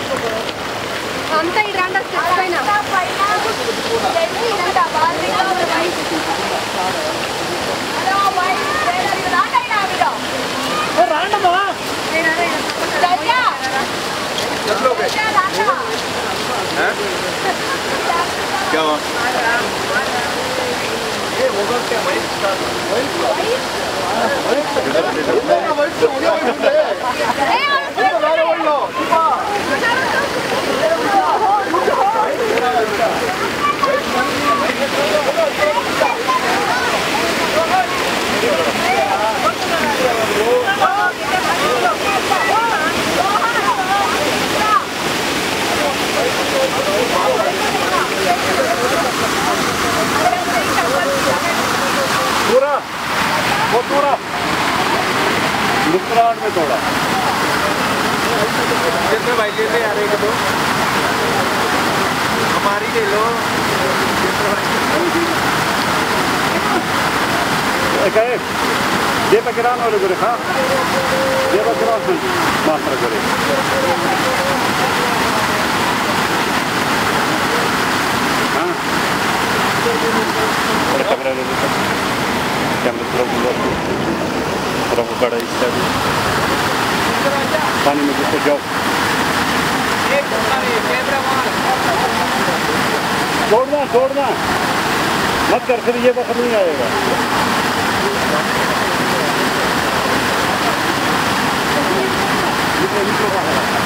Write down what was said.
అంతా ఈ రాండా స్టెప్స్ పైన क्या हुआ? पूरा वो पूरा मुस्कुराहट में तोड़ा कितने भाई ले ले यार एक दो हमारी ले लो कहे ये पकड़ान वाले को रखा ये पकड़ान मास्टर करे हाँ कैमरा ले लेता कैमरा पूरा कड़ा इसका भी पानी में घुसो जाओ छोड़ना छोड़ना मत कर फिर ये वक्त नहीं आएगा निकलो